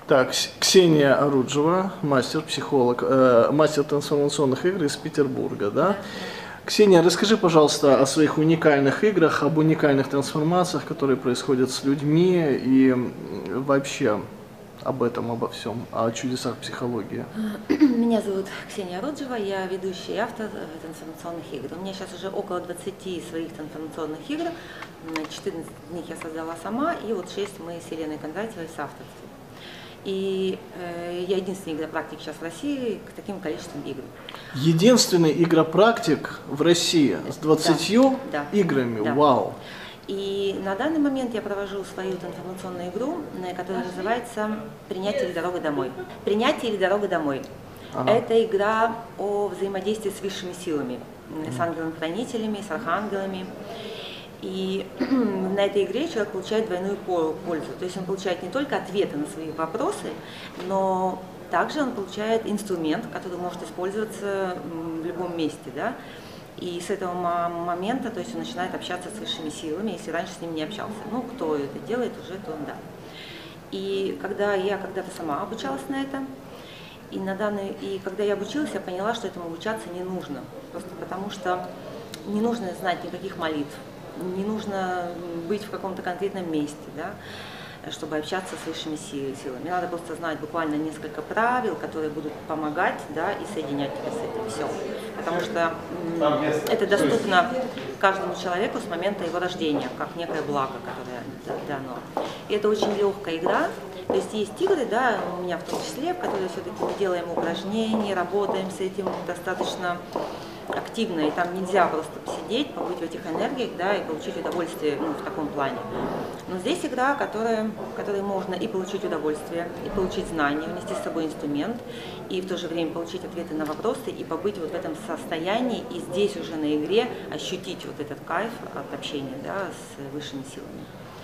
Так, Ксения Оруджева, мастер-психолог, мастер трансформационных игр из Петербурга, да? Ксения, расскажи, пожалуйста, о своих уникальных играх, об уникальных трансформациях, которые происходят с людьми, и вообще об этом, обо всем, о чудесах психологии. Меня зовут Ксения Оруджева, я ведущий и автор трансформационных игр. У меня сейчас уже около 20 своих трансформационных игр, 14 из них я создала сама, и вот 6 мы с Еленой Кондратьевой в соавторстве. И я единственный игропрактик сейчас в России к таким количеством игр. Единственный игропрактик в России с 20 играми? Да. Вау! И на данный момент я провожу свою трансформационную игру, которая называется «Принятие или дорога домой». «Принятие или дорога домой». Ага. Это игра о взаимодействии с высшими силами, с ангелами-хранителями, с архангелами. И на этой игре человек получает двойную пользу. То есть он получает не только ответы на свои вопросы, но также он получает инструмент, который может использоваться в любом месте. Да? И с этого момента, то есть он начинает общаться с высшими силами, если раньше с ним не общался. Ну, кто это делает, уже то да. И когда я когда-то сама обучалась на это, и когда я обучилась, я поняла, что этому обучаться не нужно. Просто потому что не нужно знать никаких молитв, не нужно быть в каком-то конкретном месте, да, чтобы общаться с высшими силами. Надо просто знать буквально несколько правил, которые будут помогать, да, и соединять тебя с этим. Все. Потому что это доступно каждому человеку с момента его рождения, как некое благо, которое дано. И это очень легкая игра. То есть игры, да, у меня в том числе, в которые все-таки мы делаем упражнения, работаем с этим достаточно активно, и там нельзя просто посидеть, побыть в этих энергиях, да, и получить удовольствие, ну, в таком плане. Но здесь игра, которой можно и получить удовольствие, и получить знания, внести с собой инструмент, и в то же время получить ответы на вопросы, и побыть вот в этом состоянии, и здесь уже на игре ощутить вот этот кайф от общения, да, с высшими силами.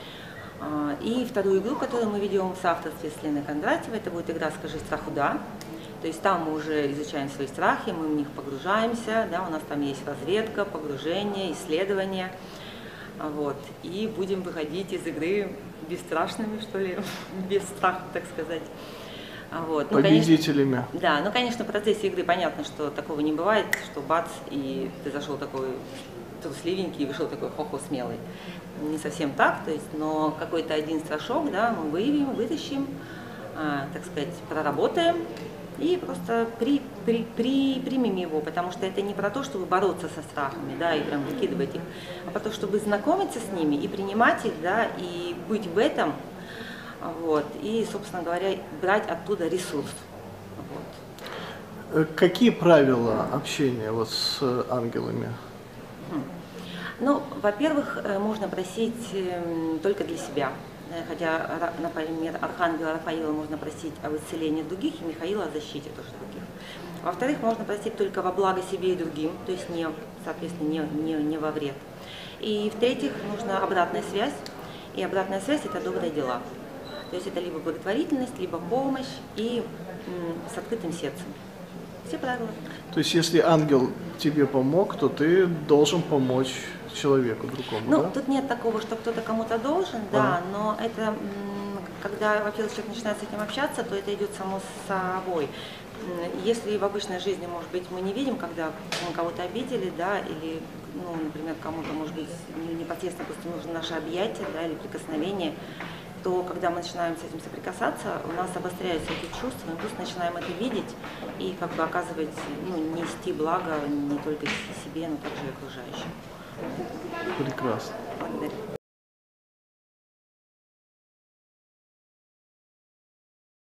И вторую игру, которую мы ведем в соавторстве с Леной Кондратьевой, это будет игра «Скажи страху да». То есть там мы уже изучаем свои страхи, мы в них погружаемся, да, у нас там есть разведка, погружение, исследование. Вот, и будем выходить из игры бесстрашными, что ли, без страха, так сказать. Вот. Ну, победителями. Конечно, да, ну, конечно, в процессе игры понятно, что такого не бывает, что бац, и ты зашел такой трусливенький и вышел такой хохо смелый. Не совсем так, то есть, но какой-то один страшок, да, мы выявим, вытащим, так сказать, проработаем. И просто примем его, потому что это не про то, чтобы бороться со страхами, да, и прям выкидывать их, а про то, чтобы знакомиться с ними и принимать их, да, и быть в этом, вот, и, собственно говоря, брать оттуда ресурс. Вот. Какие правила общения вот с ангелами? Ну, во-первых, можно просить только для себя. Хотя, например, архангела Рафаила можно просить об исцелении других, и Михаила о защите тоже других. Во-вторых, можно просить только во благо себе и другим, то есть, соответственно, не во вред. И в-третьих, нужна обратная связь, и обратная связь – это добрые дела. То есть это либо благотворительность, либо помощь, и с открытым сердцем. Все правила. То есть если ангел тебе помог, то ты должен помочь человеку другому, ну, да? Тут нет такого, что кто-то кому-то должен, да, но это, когда, во-первых, человек начинает с этим общаться, то это идет само собой. Если в обычной жизни, может быть, мы не видим, когда мы кого-то обидели, да, или, ну, например, кому-то, может быть, непосредственно просто нужно наше объятие, да, или прикосновение, то когда мы начинаем с этим соприкасаться, у нас обостряются эти чувства, мы просто начинаем это видеть и как бы оказывать, ну, нести благо не только себе, но также и окружающим. Прекрасно. Благодарю.